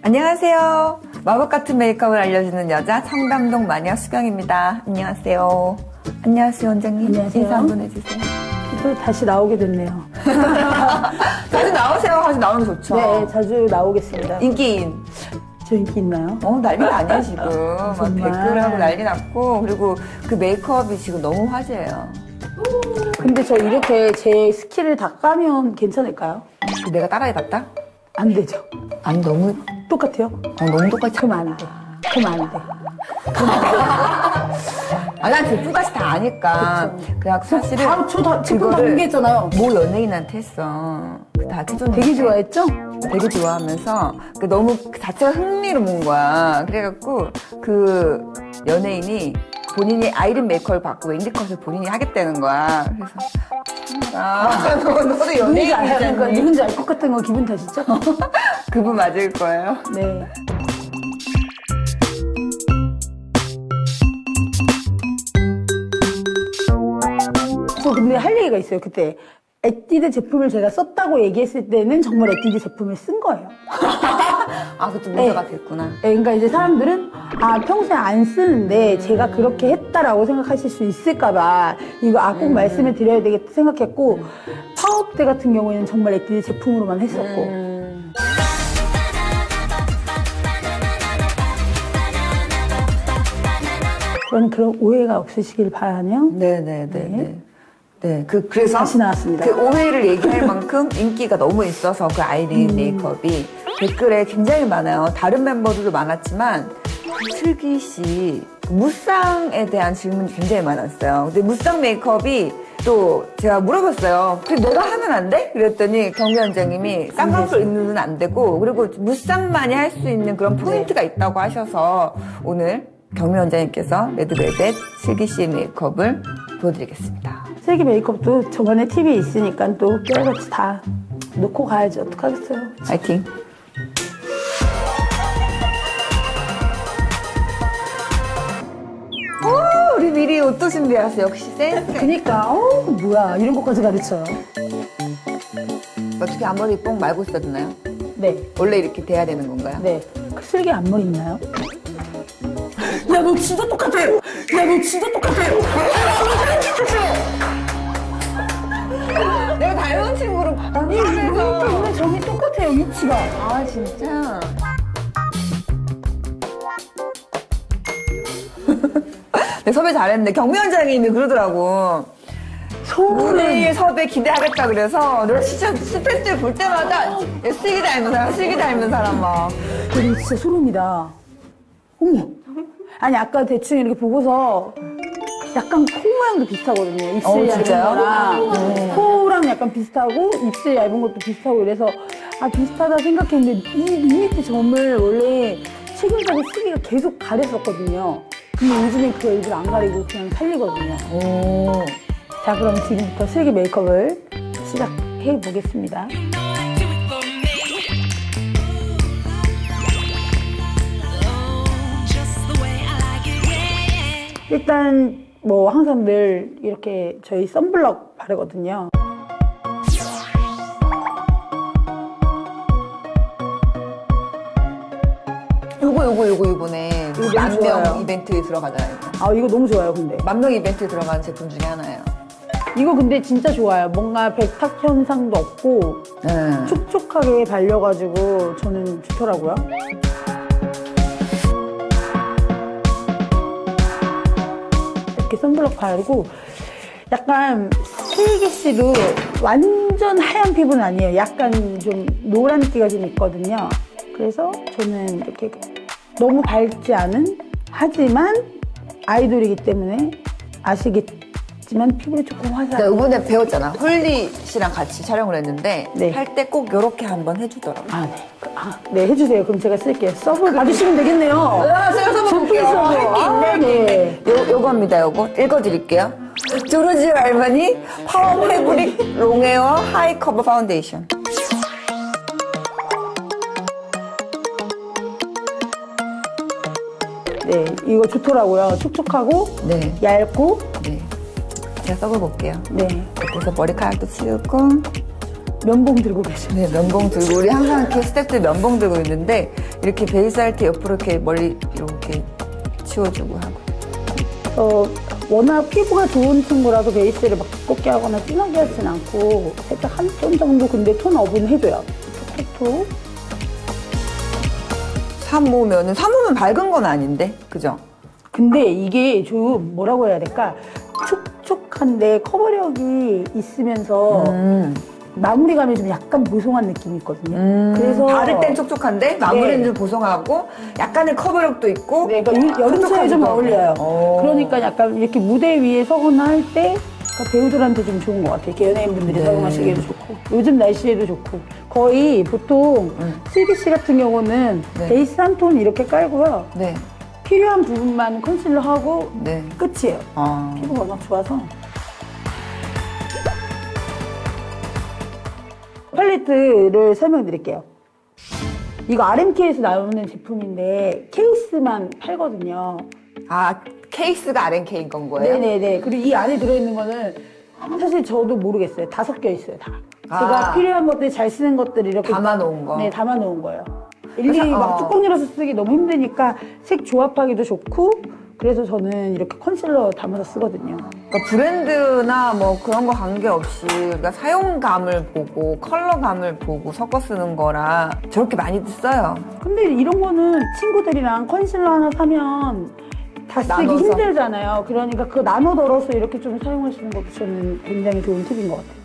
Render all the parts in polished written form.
안녕하세요. 마법 같은 메이크업을 알려주는 여자 청담동 마녀 수경입니다. 안녕하세요. 안녕하세요, 원장님. 안녕하세요. 인사 한번 해주세요. 또 다시 나오게 됐네요. 자주 나오세요. 자주 나오면 좋죠. 네, 자주 나오겠습니다. 인기인. 저 인기 있나요? 난리 아니에요, 지금. 막 정말. 댓글하고 난리 났고, 그리고 그 메이크업이 지금 너무 화제예요. 근데 저 이렇게 제 스킬을 다 까면 괜찮을까요? 내가 따라해봤다? 안 되죠. 아니, 너무, 똑같아요? 너무 똑같이. 그럼 안 돼. 그럼 안 돼. 난 제품까지 다 아니까. 그냥 사실은. 저 제품 다 공개했잖아요. 모 연예인한테 했어. 다 추천. 되게 좋아했죠? 되게 좋아하면서 너무 그 자체가 흥미로운 거야. 그래갖고 그 연예인이 본인이 아이린 메이크업을 받고 앵디컷을 본인이 하겠다는 거야. 그래서 너도 연예인이잖니. 누군지 알 것 같은 거 기분 탓이죠? 그분 맞을 거예요. 네. 저 근데 할 얘기가 있어요. 그때 에뛰드 제품을 제가 썼다고 얘기했을 때는 정말 에뛰드 제품을 쓴 거예요. 그것도 문제가 됐구나. 네, 그러니까 이제 사람들은 평소에 안 쓰는데 제가 그렇게 했다라고 생각하실 수 있을까봐 이거 꼭 말씀을 드려야 되겠다 생각했고 파업 때 같은 경우에는 정말 에뛰드 제품으로만 했었고 그런 오해가 없으시길 바라며 네네네. 네, 그래서 다시 나왔습니다. 그 오해를 얘기할 만큼 인기가 너무 있어서 그 아이린 메이크업이 댓글에 굉장히 많아요. 다른 멤버들도 많았지만 슬기 씨 무쌍에 대한 질문이 굉장히 많았어요. 근데 무쌍 메이크업이 또 제가 물어봤어요. 그래 내가 하면 안 돼? 그랬더니 경미 원장님이 쌍꺼풀 있는 눈은 안 되고 그리고 무쌍만이 할 수 있는 그런 포인트가 있다고 하셔서 오늘 경미 원장님께서 레드벨벳 슬기 씨의 메이크업을 보여드리겠습니다. 슬기 메이크업도 저번에 팁이 있으니까 또 깨알같이 다 놓고 가야지 어떡하겠어요. 파이팅. 우리 미리 옷도 준비하세요. 역시 센스. 그니까 뭐야 이런 것까지 가르쳐요. 어떻게 앞머리 뽕 말고 있어야 되나요? 네. 원래 이렇게 돼야 되는 건가요? 네. 슬기 앞머리 있나요? 야, 너 진짜 똑같아! 야, 너 진짜 똑같아! 내가 닮은 친구를 방송에서 오늘 점이 똑같아요, 위치가. 진짜? 내 섭외 잘했네. 경미 원장님이 그러더라고. 오늘 섭외 기대하겠다 그래서 내가 진짜 스태프들 볼 때마다 슬기 닮은 사람, 슬기 닮은 사람 막. 근데 진짜 소름이다. 어머. 아니 아까 대충 이렇게 보고서 약간 코 모양도 비슷하거든요. 입술 얇은 거랑 코랑 약간 비슷하고 입술 얇은 것도 비슷하고 이래서 비슷하다 생각했는데 이 밑에 점을 원래 최근까지 슬기가 계속 가렸었거든요. 근데 요즘엔 그거 일부러 안 가리고 그냥 살리거든요. 자, 그럼 지금부터 슬기 메이크업을 시작해 보겠습니다. 일단 뭐 항상 늘 이렇게 저희 선블럭 바르거든요. 요거 이번에 만명 이벤트에 들어가잖아요. 이거 너무 좋아요, 근데. 만명 이벤트에 들어가는 제품 중에 하나예요. 이거 근데 진짜 좋아요. 뭔가 백탁 현상도 없고 촉촉하게 발려가지고 저는 좋더라고요. 이렇게 선블럭 바르고 약간 슬기 씨도 완전 하얀 피부는 아니에요. 약간 좀 노란기가 좀 있거든요. 그래서 저는 이렇게 너무 밝지 않은 하지만 아이돌이기 때문에 아시겠지만 피부를 조금 화사하게. 이번에 배웠잖아. 홀리 씨랑 같이 촬영을 했는데 네. 할 때 꼭 이렇게 한번 해주더라고요. 네, 해주세요. 그럼 제가 쓸게요. 써볼 받으시면 되겠네요. 제가 써볼게요. 네. 요겁니다. 요거 읽어드릴게요. 조르지 알마니 파워 패브릭 롱웨어 하이 커버 파운데이션. 네, 이거 좋더라고요. 촉촉하고 네. 얇고. 네. 제가 써볼게요. 네. 그래서 머리카락도 치우고 면봉 들고 계셔. 네, 면봉 들고 우리 항상 이렇게 스태프들 면봉 들고 있는데 이렇게 베이스할 때 옆으로 이렇게 머리 이렇게 치워주고 하고. 워낙 피부가 좋은 친구라서 베이스를 막 두껍게 하거나 진하게 하진 않고 살짝 한 톤 정도 근데 톤 업은 해줘요. 톡톡톡. 3호면은 3호면 밝은 건 아닌데, 그죠? 근데 이게 좀 뭐라고 해야 될까? 촉촉한데 커버력이 있으면서 마무리감이 좀 약간 보송한 느낌이 있거든요. 그래서 바를 땐 촉촉한데 마무리는 좀 보송하고 약간의 커버력도 있고. 네, 그러니까 여름철에 좀 어울려요. 그러니까 약간 이렇게 무대 위에 서거나 할 때 그러니까 배우들한테 좀 좋은 것 같아요. 이렇게 연예인분들이 사용하시기에도 좋고 요즘 날씨에도 좋고 거의 보통 슬기 씨 같은 경우는 베이스 한 톤 이렇게 깔고요. 네. 필요한 부분만 컨실러 하고 네. 끝이에요. 피부가 워낙 좋아서. 팔레트를 설명드릴게요. 이거 RMK에서 나오는 제품인데 케이스만 팔거든요. 아, 케이스가 RMK인 건 거예요? 네네네. 그리고 이 안에 들어있는 거는 사실 저도 모르겠어요. 다 섞여 있어요, 다. 제가 필요한 것들, 잘 쓰는 것들 이렇게 담아놓은 거? 네, 담아놓은 거예요. 일일이 막 뚜껑 열어서 쓰기 너무 힘드니까 색 조합하기도 좋고 그래서 저는 이렇게 컨실러 담아서 쓰거든요. 그러니까 브랜드나 뭐 그런 거 관계없이 우리가 사용감을 보고 컬러감을 보고 섞어 쓰는 거라 저렇게 많이들 써요. 근데 이런 거는 친구들이랑 컨실러 하나 사면 다 쓰기 나눠서. 힘들잖아요. 그러니까 그거 나눠 덜어서 이렇게 좀 사용하시는 것도 저는 굉장히 좋은 팁인 것 같아요.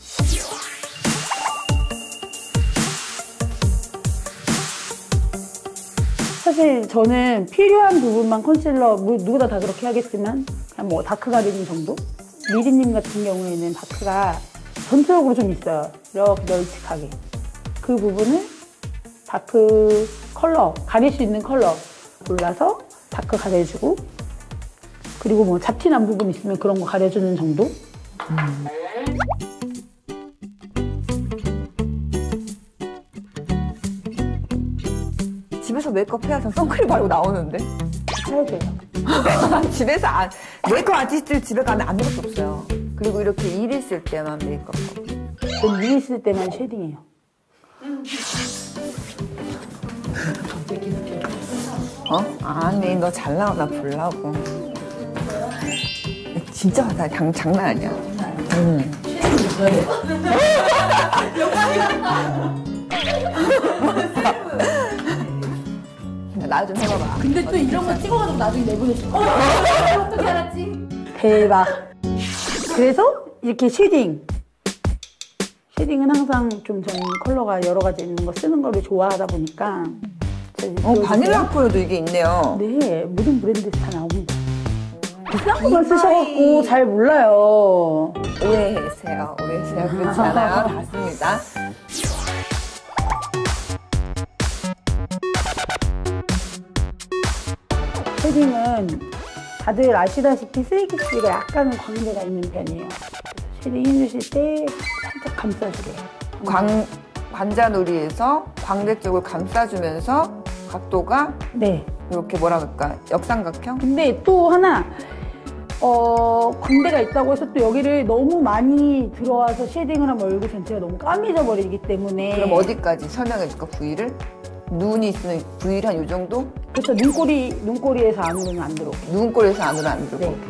사실 저는 필요한 부분만 컨실러, 누구나 다 그렇게 하겠지만 그냥 뭐 다크 가리는 정도? 미리님 같은 경우에는 다크가 전체적으로 좀 있어요. 이렇게 널찍하게. 그 부분을 다크 컬러, 가릴 수 있는 컬러 골라서 다크 가려주고 그리고 뭐 잡티 난 부분 있으면 그런 거 가려주는 정도? 집에서 메이크업 해야 전 선크림 바르고 나오는데. 해야 돼요. 집에서 메이크업 아티스트 집에 가면 아무것도 없어요. 그리고 이렇게 일 있을 때만 메이크업하고. 전 일 있을 때만 쉐딩해요. 아니, 너 잘 나오나 보려고. 진짜 장난 아니야. 나 좀 해봐봐. 근데 또 이런 거 찍어가지고 나중에 내보내실 거야. 어떻게 알았지? 대박. 그래서 이렇게 쉐딩. 쉐딩은 항상 좀 저는 컬러가 여러 가지 있는 거 쓰는 거를 좋아하다 보니까. 바닐라 컬러도 이게 있네요. 네, 모든 브랜드에서 다 나옵니다. 비싼 것만 쓰셔갖고 잘 몰라요. 오해하세요. 그렇지 않아요. 맞습니다. 쉐딩은 다들 아시다시피 슬기 씨가 약간은 광대가 있는 편이에요. 쉐딩 해주실 때 살짝 감싸주게. 관자놀이에서 광대 쪽을 감싸주면서 각도가 네. 이렇게 뭐라 그럴까 역삼각형? 근데 또 하나 광대가 있다고 해서 또 여기를 너무 많이 들어와서 쉐딩을 하면 얼굴 전체가 너무 까매져 버리기 때문에 그럼 어디까지 설명해 줄까 부위를? 눈이 있으면 부위를 한 요 정도? 그렇죠. 눈꼬리에서 안으로는 안 들어오게. 눈꼬리에서 안으로 안 들어오게. 네.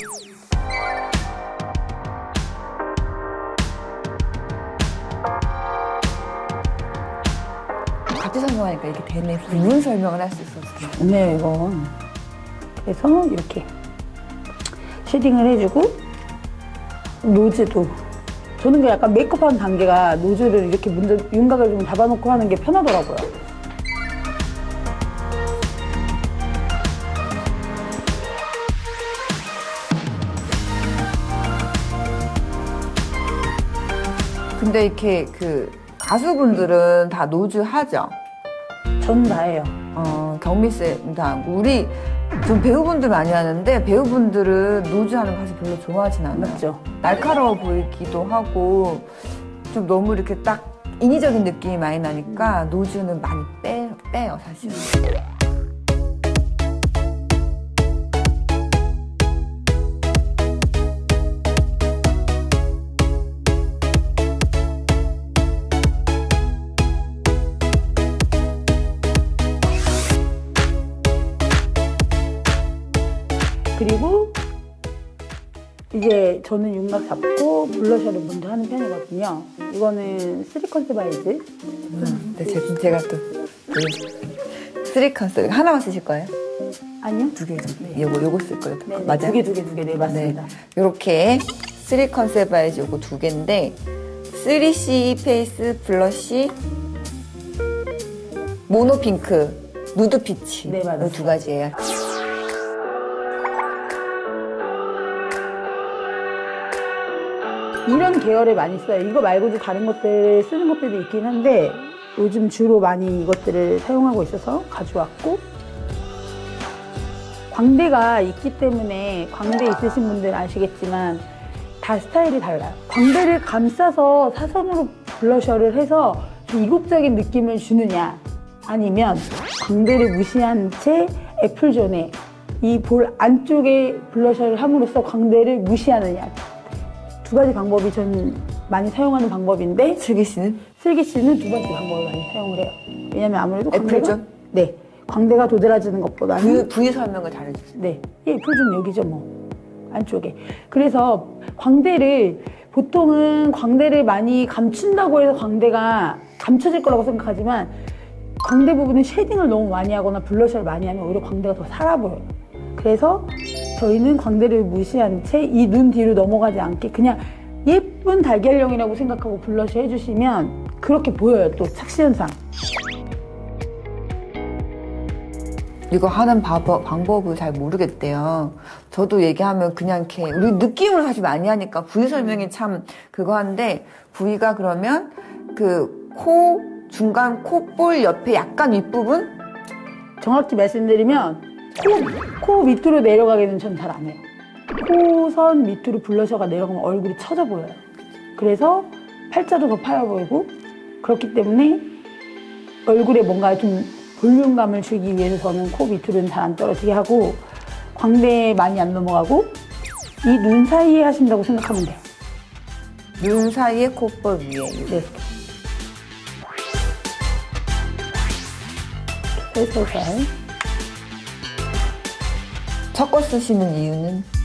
같이 설명하니까 이렇게 되네. 부분 설명을 할 수 있어서. 네, 이건. 그래서 이렇게 쉐딩을 해주고 노즈도 저는 그 약간 메이크업하는 단계가 노즈를 이렇게 먼저 윤곽을 좀 잡아놓고 하는 게 편하더라고요. 근데 이렇게 그 가수분들은 다 노즈 하죠? 전 다해요. 경미 쌤 다 하고 우리 좀 배우분들 많이 하는데 배우분들은 노즈 하는 거 사실 별로 좋아하진 않아요. 맞죠? 날카로워 보이기도 하고 좀 너무 이렇게 딱 인위적인 느낌이 많이 나니까 노즈는 많이 빼요 사실은. 그리고 이제 저는 윤곽 잡고 블러셔를 먼저 하는 편이거든요. 이거는 3컨셉 아이즈. 네, 제가 또 쓰리 컨셉 하나만 쓰실 거예요? 아니요? 두 개. 네. 요거 쓸 거예요. 네, 맞아요? 두 개. 네, 맞습니다. 이렇게 쓰리 컨셉 아이즈 요거 두 개인데 3C 페이스 블러쉬 모노 핑크 누드 피치 네, 맞아요. 두 가지예요. 이런 계열을 많이 써요. 이거 말고도 다른 것들 쓰는 것들도 있긴 한데 요즘 주로 많이 이것들을 사용하고 있어서 가져왔고, 광대가 있기 때문에 광대 있으신 분들은 아시겠지만 다 스타일이 달라요. 광대를 감싸서 사선으로 블러셔를 해서 좀 이국적인 느낌을 주느냐, 아니면 광대를 무시한 채 애플존에 이 볼 안쪽에 블러셔를 함으로써 광대를 무시하느냐, 두 가지 방법이 저는 많이 사용하는 방법인데, 슬기 씨는? 슬기 씨는 두 번째 방법을 많이 사용을 해요. 왜냐면 아무래도 애플존? 네, 광대가 도드라지는 것보다는 부위 설명을 잘해주세요. 네, 예, 애플존 여기죠 뭐 안쪽에. 그래서 광대를 보통은 광대를 많이 감춘다고 해서 광대가 감춰질 거라고 생각하지만, 광대 부분은 쉐딩을 너무 많이 하거나 블러셔를 많이 하면 오히려 광대가 더 살아 보여요. 그래서 저희는 광대를 무시한 채 이 눈 뒤로 넘어가지 않게 그냥 예쁜 달걀형이라고 생각하고 블러셔 해주시면 그렇게 보여요. 또 착시현상. 이거 하는 방법을 잘 모르겠대요. 저도 얘기하면 그냥 이렇게 우리 느낌을 사실 많이 하니까 부위 설명이 참 그거 한데, 부위가 그러면 그 코 중간 콧볼 옆에 약간 윗부분? 정확히 말씀드리면 코 밑으로 내려가기는 전 잘 안 해요. 코선 밑으로 블러셔가 내려가면 얼굴이 처져 보여요. 그래서 팔자도 더 파여 보이고, 그렇기 때문에 얼굴에 뭔가 좀 볼륨감을 주기 위해서 저는 코 밑으로는 잘 안 떨어지게 하고, 광대에 많이 안 넘어가고 이 눈 사이에 하신다고 생각하면 돼요. 눈 사이에 콧볼 위에. 네. 살살살. 섞어 쓰시는 이유는?